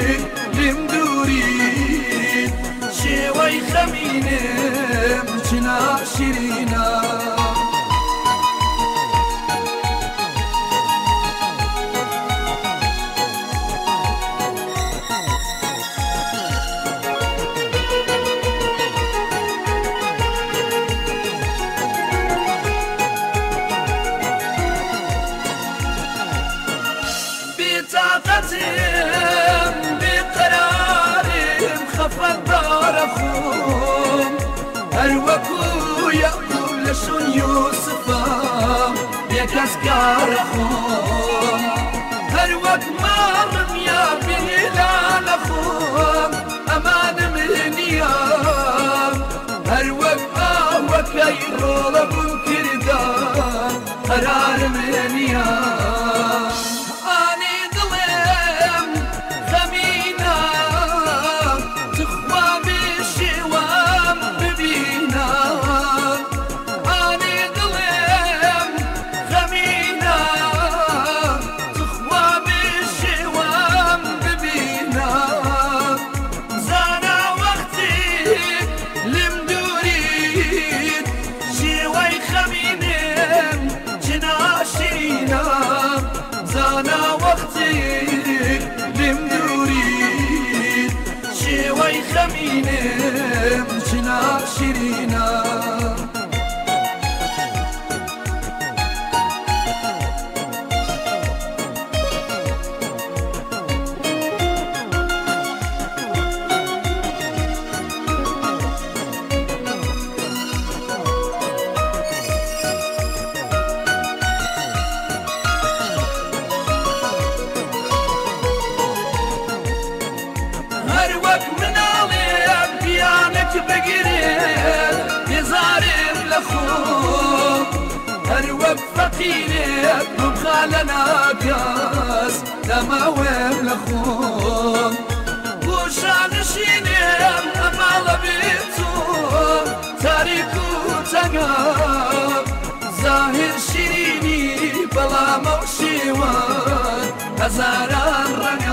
لم دوورید شێوەی خەمینم چنا شیرینە طاقتم بقرارم خفت بارخوم هر وكو يقول لشون يوسفام يكس كارخوم هر وك مارم يا بهلال خوم امان منيام هر وك وكي رولب كردان قرار منيام زانا وقتي لم دوريد شوي خمينم جنا شيرينا بقريب يزارب لخوم هر وقت فقيرك مبخالنا كاس لما ويب لخوم وشان شينيم امال بيتوم تاريكو تقاب ظاهر شيريني بلا موشيوان هزاران رقم